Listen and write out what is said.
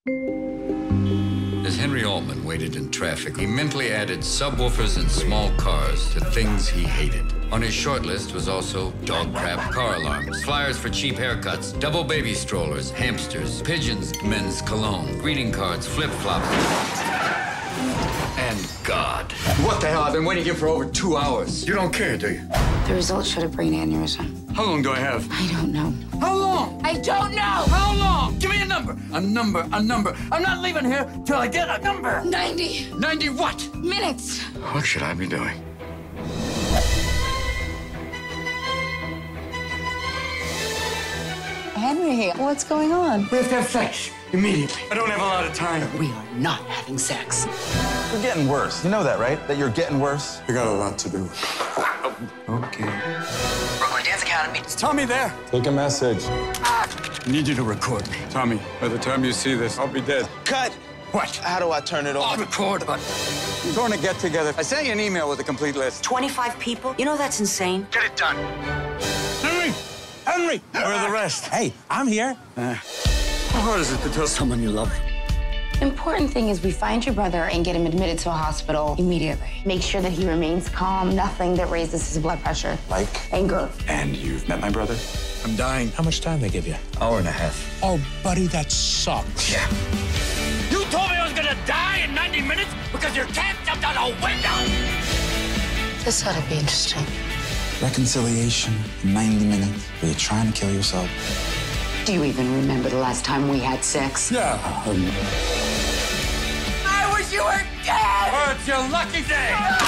As Henry Altman waited in traffic, he mentally added subwoofers and small cars to things he hated. On his short list was also dog crap car alarms, flyers for cheap haircuts, double baby strollers, hamsters, pigeons, men's cologne, greeting cards, flip-flops, and God. What the hell? I've been waiting here for over 2 hours. You don't care, do you? The results showed a brain aneurysm. How long do I have? I don't know. How long? I don't know! How long? Give me a number. A number, a number. I'm not leaving here till I get a number. 90 90 what? minutes. What should I be doing? Henry, what's going on? We have to have sex immediately. I don't have a lot of time. We are not having sex. You're getting worse. You know that, right? That you're getting worse? I got a lot to do. Okay. Brooklyn Dance Academy. Is Tommy there? Take a message. I need you to record me. Tommy, by the time you see this, I'll be dead. Cut! What? How do I turn it I'll off? record. We're throwing a get-together. I sent you an email with a complete list. 25 people? You know that's insane. Get it done. Henry! Henry! Where are the rest? Hey, I'm here. How hard is it to tell someone you love? Important thing is we find your brother and get him admitted to a hospital immediately. Make sure that he remains calm, nothing that raises his blood pressure. Like? Anger. And you've met my brother? I'm dying. How much time they give you? Hour and a half. Oh, buddy, that sucks. Yeah. You told me I was gonna die in 90 minutes because your cat jumped out a window! This ought to be interesting. Reconciliation in 90 minutes. Were you trying to kill yourself? Do you even remember the last time we had sex? Yeah. I wish you were dead! Oh, it's your lucky day!